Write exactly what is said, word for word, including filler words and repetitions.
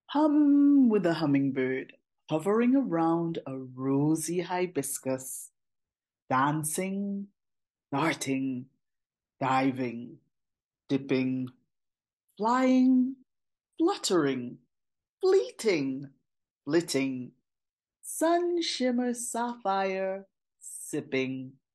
Hum with a hummingbird hovering around a rosy hibiscus, dancing, darting, diving, dipping, flying, fluttering, fleeting, flitting, sun shimmer sapphire, sipping.